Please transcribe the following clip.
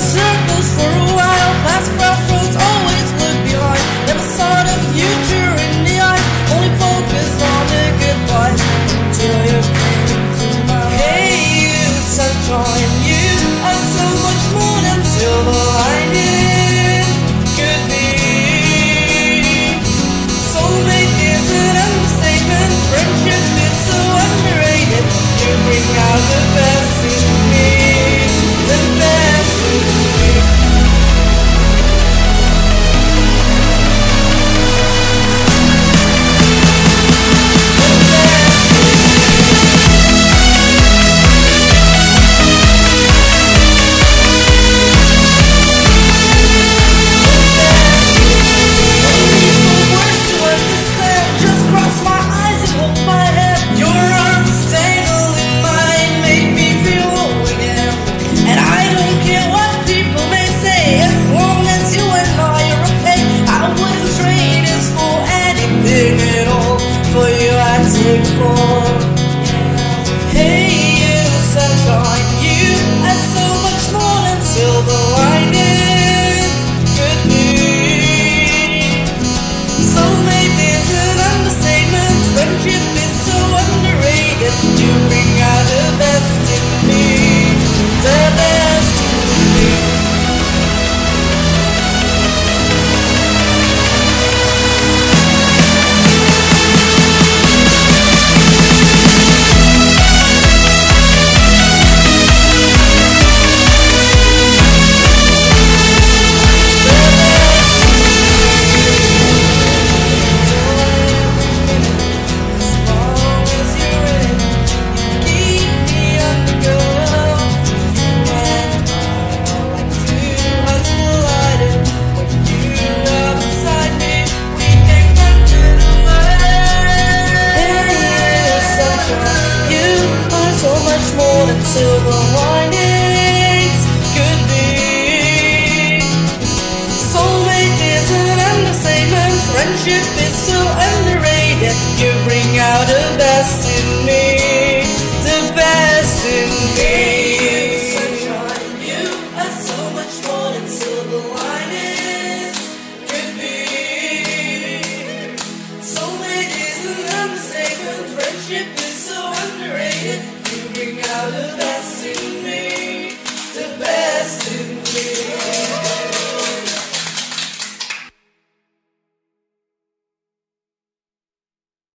circles for a while, past crossroads, always look behind. Never saw the future in the eyes, only focused on the goodbyes until you came into my life. Hey you, sunshine, you are so much more than silver linings could be. Soulmate is an understatement, friendship is so underrated. You bring out the best in me, the best in me. Hey you, sunshine, you are so much more than silver linings could be. Soulmate is an understatement, friendship is so underrated. You bring out the best in me, the best in me. More than silver linings could be. Soulmate is an understatement, friendship is so underrated. You bring out the best in me, the best in me. Sunshine, you are so much more than silver linings could be. Soulmate is an understatement, friendship is so underrated. Bring out the